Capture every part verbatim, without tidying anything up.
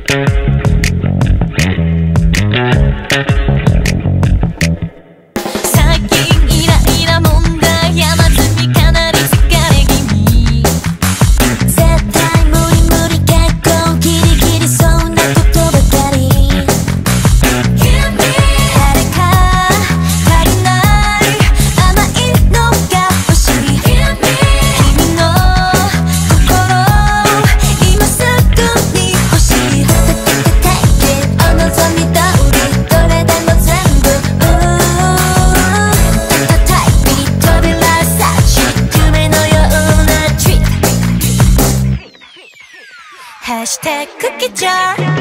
ハッシュタグクッキージャー Put your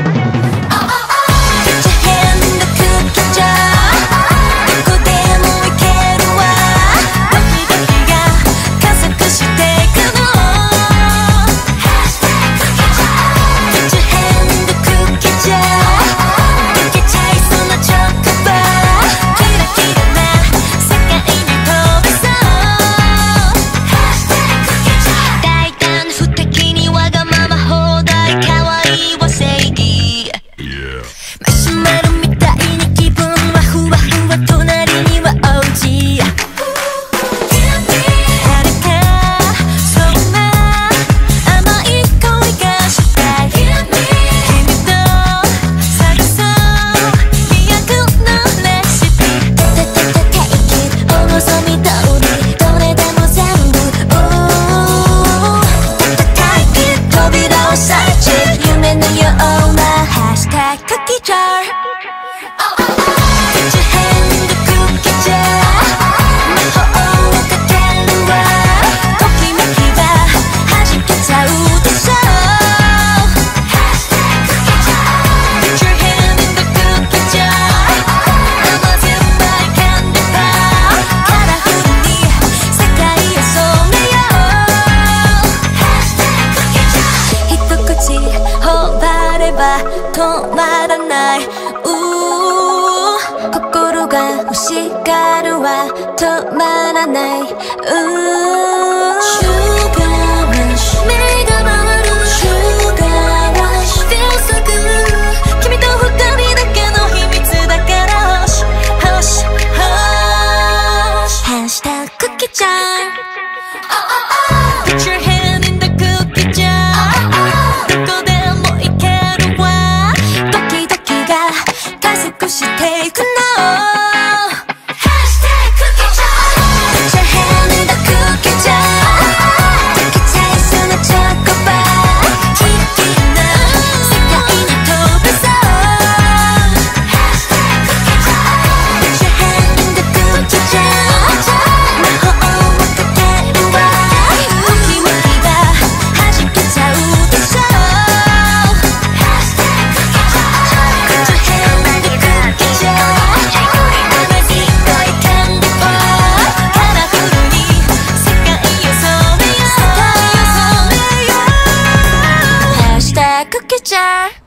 hand in the cookie jar どこでもいけるわドキドキが加速していくの Put your hand in the cookie jar 溶けちゃいそうなチョコバーキラキラな世界に飛べそう大胆不敵にわがまま放題可愛いは正義マシュマロみたいに気分はふわふわ隣にはオージー誰かそんな甘い恋がしたい君と探そう飛躍のレシピてててて Take it お望み通りどれでも全部高い扉をさえち夢のようなハッシュタグクッキージャー Put your hand in the cookie jar 魔法をかけるわときめきは弾けちゃうでしょ Put your hand in the cookie jar 甘酸っぱいキャンディーバーカラフルに世界を染めよう一口頬張れば止まらないうー心が欲しがるは止まらないうー Sugar rush 目が回る Sugar rush Feel so good 君と二人だけの秘密だから Hush Hush Hush ハッシュタグクッキージャー Put your hand in the cookie jar どこでもいけるわドキドキが加速していくの Put your hand in the cookie jar 溶けちゃいそうなチョコバーキラキラな世界に飛べそう Put your hand in the cookie jar 魔法をかけるわときめきが弾けちゃうでしょ Put your hand in the cookie jar 甘酸っぱいキャンディーバーカラフルに世界を染めようハッシュタグクッキージャー